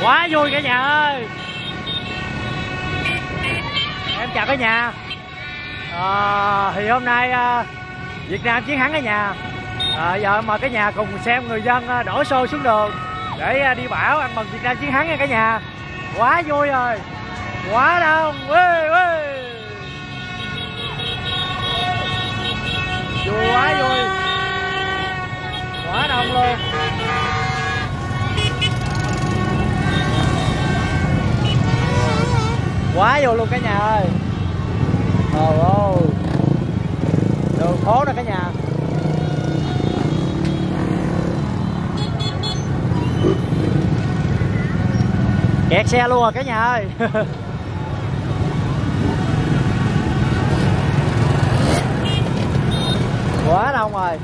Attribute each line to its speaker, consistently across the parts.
Speaker 1: Quá vui cả nhà ơi. Em chào cả nhà. Thì hôm nay Việt Nam chiến thắng cả nhà. Giờ mời cả nhà cùng xem người dân đổ xô xuống đường để đi bão ăn mừng Việt Nam chiến thắng nha cả nhà. Quá vui rồi, quá đông, vui quá vui, quá đông luôn. Quá vô luôn cả nhà ơi. Đường phố nè cả nhà. Kẹt xe luôn rồi cả nhà ơi. Quá đông rồi.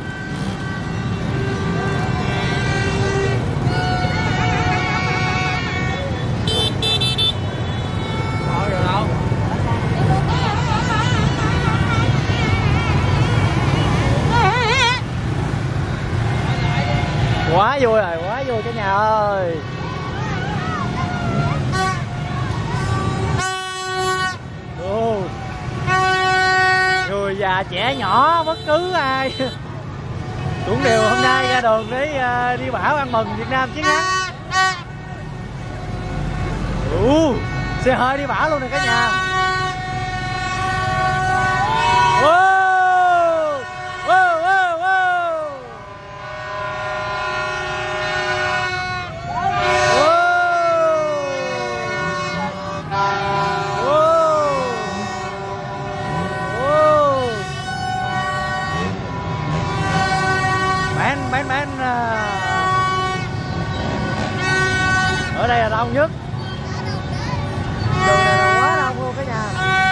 Speaker 1: Quá vui rồi, quá vui cả nhà ơi. Người già trẻ nhỏ bất cứ ai cũng đều hôm nay ra đường để đi bão ăn mừng Việt Nam chiến thắng. Xe hơi đi bão luôn nè cả nhà. Ở đây là đông nhất. Đường này là quá đông luôn cả nhà.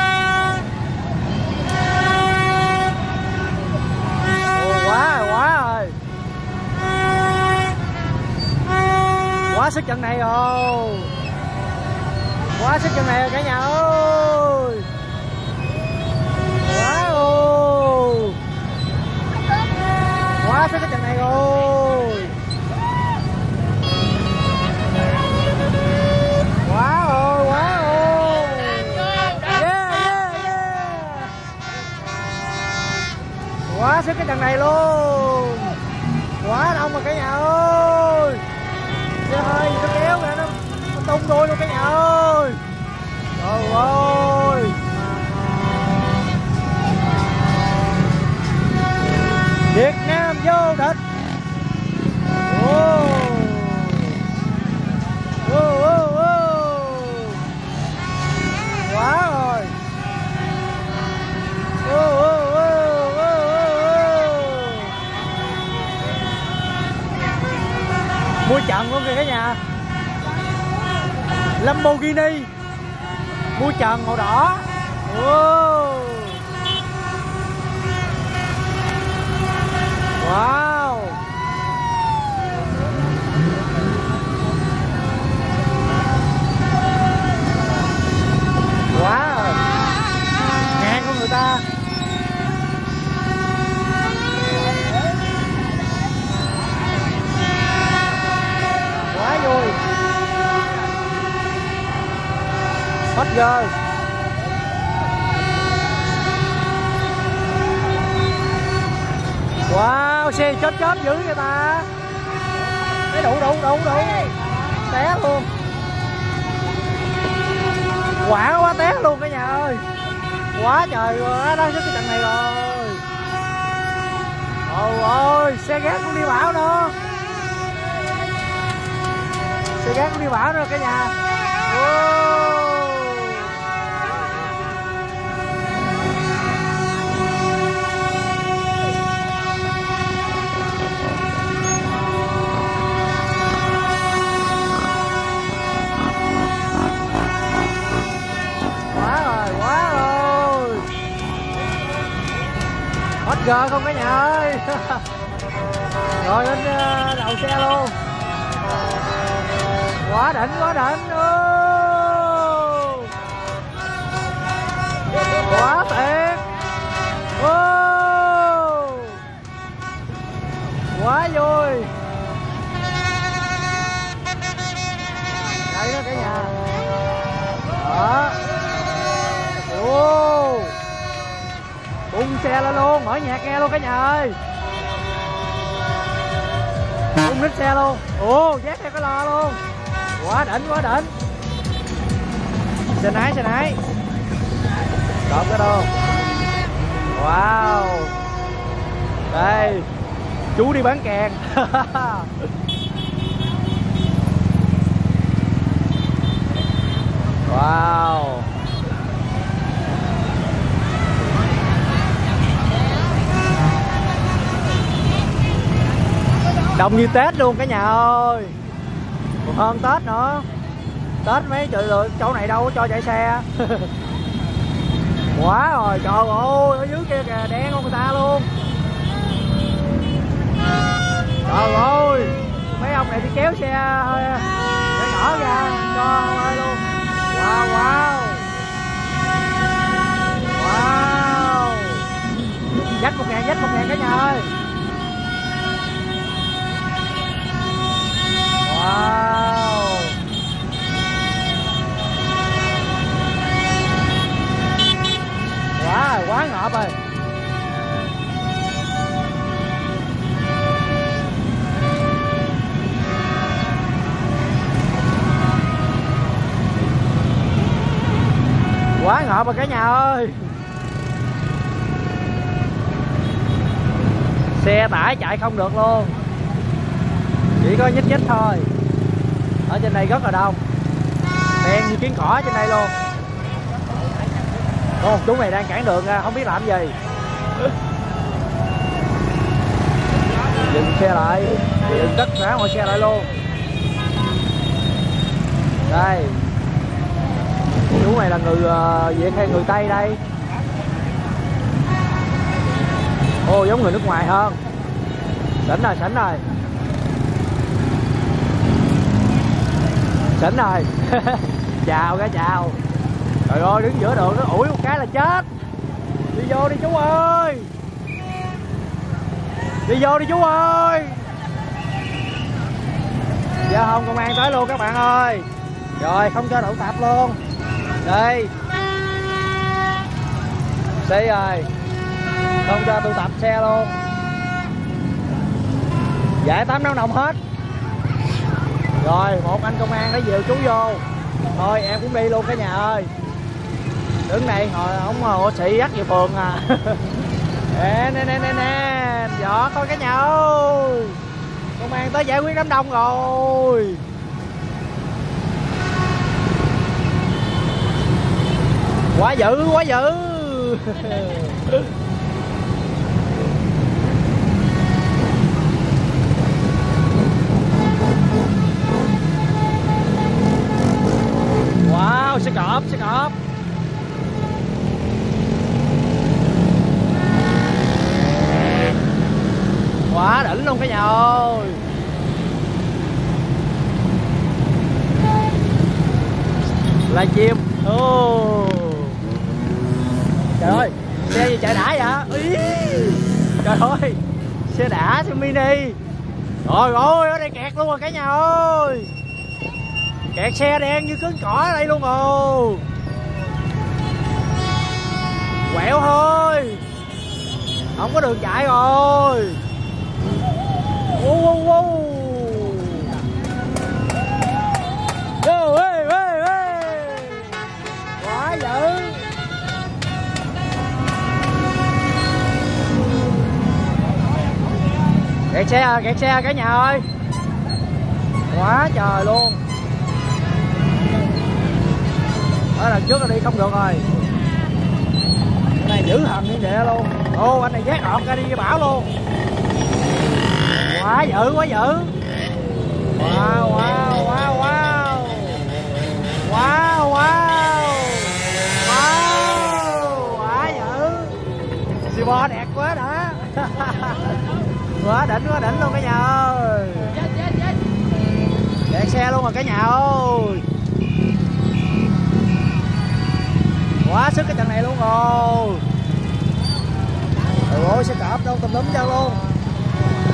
Speaker 1: Quá rồi. Quá sức trận này rồi. Quá sức trận này rồi cả nhà ơi. Quá sức cái trận này rồi. Quá rồi. Quá sức cái trận này luôn. Quá đông rồi cả nhà ơi. Xe hơi gì nó kéo kìa, nó tung đuôi luôn cả nhà ơi. Trời ơi. Việt Nam vô địch. Quá rồi. Mua trận luôn kìa cả nhà. Lamborghini mua trần màu đỏ. Wow. Quá rồi. Ngàn con người ta. Quá vui. Hết giờ. Wow, xe chớp dữ người ta. Cái đủ. Té luôn. Quá té luôn cả nhà ơi. Quá trời, quá đáng sức cái trận này rồi. Ôi, xe gác cũng đi bão nữa. Xe gác cũng đi bão nữa cả nhà. Hết gờ không cả nhà ơi. Rồi lên đầu xe luôn. Quá đỉnh. Quá tuyệt. Quá vui. cả nhà. Đó. Ồ, bung xe lên luôn, mở nhạc nghe luôn cả nhà ơi. Bung nít xe luôn. Ồ, dắt theo cái lo luôn. Quá đỉnh, quá đỉnh. Xe nái đột cái đâu. Wow, đây chú đi bán kèn. Wow, đông như Tết luôn cả nhà ơi, còn hơn Tết nữa. Tết mấy chỗ này đâu có cho chạy xe. Quá rồi, trời ơi, ở dưới kia kìa, đen con người ta luôn. Trời ơi, mấy ông này đi kéo xe hơi nhỏ ra cho ơi luôn. Wow, wow, wow, dắt 1.000 cả nhà ơi. Wow, quá ngợp rồi. Quá ngợp rồi cả nhà ơi. Xe tải chạy không được luôn, chỉ có nhích nhích thôi. Ở trên đây rất là đông, đen như kiến cỏ trên đây luôn. Ồ, chú này đang cản đường ra, không biết làm gì. Dừng xe lại, dừng tất cả mọi xe lại luôn. Đây, chú này là người Việt hay người Tây đây? Ồ, giống người nước ngoài hơn. Sỉnh rồi, sỉnh rồi. Sỉnh rồi. Chào cả chào. Trời ơi, đứng giữa đường nó ủi một cái là chết. Đi vô đi chú ơi. Đi vô đi chú ơi. Giao thông công an tới luôn các bạn ơi. Rồi, không cho đậu tạp luôn. Đây. Đây rồi. Không cho tụ tập xe luôn. Giải tán nóng nồng hết. Rồi, một anh công an đã dìu chú vô. Thôi em cũng đi luôn cả nhà ơi. Đứng này ngồi ông hộ sĩ dắt về phường à. Nè, giọt thôi cả nhà ơi. Công an tới giải quyết đám đông rồi. Quá dữ, quá dữ. Wow, xe cọp, xe cọp. Quá đỉnh luôn cả nhà ơi. Là chim. Trời ơi, xe gì chạy đã vậy? Ý. Trời ơi, xe đã, xe mini. Trời ơi, ở đây kẹt luôn rồi cả nhà ơi. Kẹt xe đen như cứng cỏ ở đây luôn rồi. Quẹo thôi, không có đường chạy rồi. Quá dữ. Kẹt xe cả nhà ơi. Quá trời luôn. Ở lần trước là đi không được rồi. Cái này dữ hầm như vậy luôn. Ô, anh này giác ọt ra đi cái bảo luôn. Quá dữ, quá dữ. Wow, wow, wow, wow. Wow, wow. Wow, quá dữ. Xì bò đẹp quá đã. Quá đỉnh luôn cả nhà ơi. Đẹp xe luôn rồi cả nhà ơi. Quá sức cái trận này luôn rồi. Trời ơi, xe cọp đâu tùm lum chân luôn.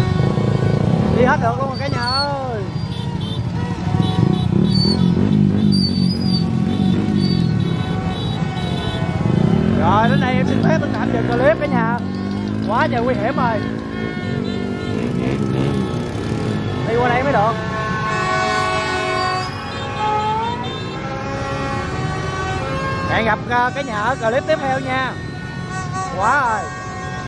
Speaker 1: Đi hết được luôn rồi cả nhà ơi. Rồi đến đây em xin phép tạm dừng clip cả nhà. Quá trời nguy hiểm rồi. Đi qua đây mới được. Hẹn gặp cả nhà ở clip tiếp theo nha. Quá rồi.